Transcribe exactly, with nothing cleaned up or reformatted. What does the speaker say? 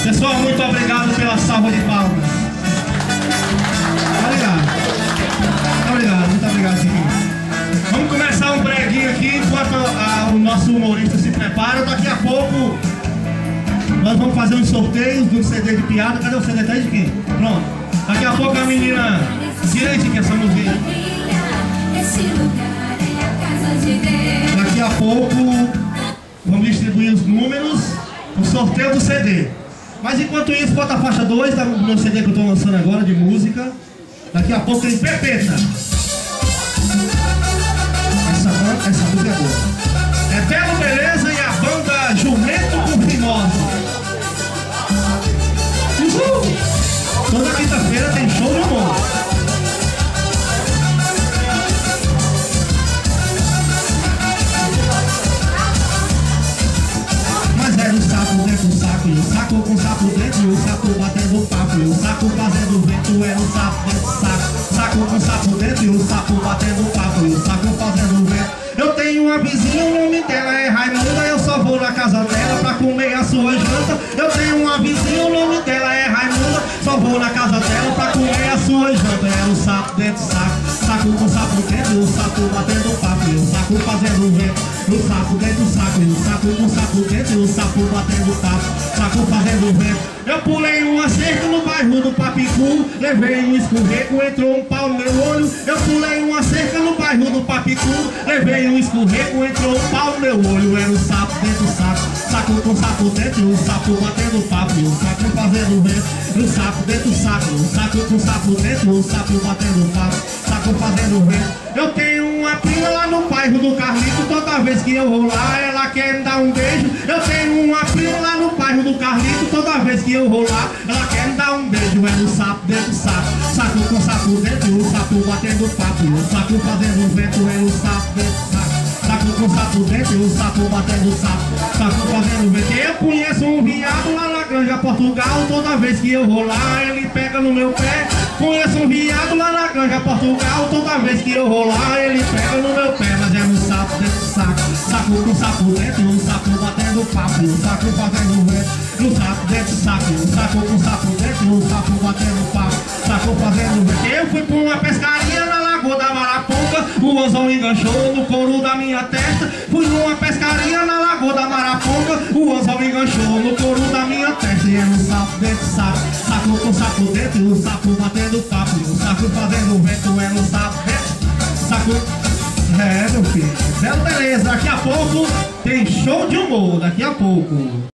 Pessoal, muito obrigado pela salva de palmas. Obrigado. Obrigado, muito obrigado, Chiquinho. Vamos começar um breguinho aqui enquanto a, o nosso humorista se prepara. Daqui a pouco nós vamos fazer uns sorteios do C D de piada. Cadê o C D? Tá aí, Chiquinho? Pronto. Daqui a pouco a menina tira aí, Chiquinho, essa música. Daqui a pouco vamos distribuir os números, o sorteio do C D. Mas enquanto isso, bota a faixa dois do meu C D que eu estou lançando agora de música. Daqui a pouco tem Pepeta. Essa, essa música é boa. É Belo Beleza e a banda Jumento com Rimose. Uhul! Toda quinta-feira tem show de humor. O sapo dentro do saco, e o saco com o sapo dentro, e o sapo batendo papo, e o saco fazendo vento, é o sapo dentro do saco. Saco com o sapo dentro, e o sapo batendo papo, e o saco fazendo vento. Eu tenho uma vizinha, o nome dela é Raimunda, eu só vou na casa dela pra comer a sua janta. Eu tenho uma vizinha, o nome dela é Raimunda, só vou na casa dela pra comer a sua janta. É o sapo dentro do saco, saco com o sapo dentro, e o sapo batendo papo, e o saco fazendo vento. O sapo dentro do saco, e o saco com o sapo dentro, e o sapo batendo papo, saco fazendo vento. Eu pulei uma cerca no bairro do Papicu, levei um escorrego, entrou um pau no meu olho. Eu pulei uma cerca no bairro do Papicu, levei um escorrego, entrou um pau no meu olho. Era o sapo dentro do saco, saco com o sapo dentro, e o sapo batendo papo, e o saco fazendo vento. O sapo dentro do saco, o saco com o sapo dentro, e o sapo batendo papo, saco fazendo vento. Eu tenho uma prima lá no bairro do Carlito, toda vez que eu vou lá, ela quer me dar um beijo. Eu tenho uma prima lá no bairro do Carlito, toda vez que eu vou lá, ela quer me dar um beijo. É no sapo dentro do saco, saco com sapo dentro, e o sapo batendo papo, e o sapo fazendo vento. É no sapo dentro do saco, saco com sapo dentro, e o sapo batendo sapo, saco fazendo vento. Eu conheço um viado lá na Granja Portugal, toda vez que eu vou lá, ele pega no meu pé. Conheço um viado lá na Granja Portugal, toda vez que eu vou lá, ele pega no meu pé. Mas é no sapo dentro do saco, saco com sapo dentro, e o sapo batendo papo, e o saco fazendo vento. No sapo dentro do saco, o saco com sapo dentro, e o sapo batendo papo, saco fazendo vento. Eu fui pra uma pescaria na Lagoa da Maraponga, o anzol enganchou no couro da minha testa. Fui numa pescaria na Lagoa da Maraponga, o anzol enganchou no couro da minha testa. E é no sapo dentro do saco, saco com sapo dentro, e o sapo batendo papo, e o saco fazendo vento. É no sapo dentro, saco. É, meu filho. Belo Beleza, daqui a pouco tem show de humor, daqui a pouco.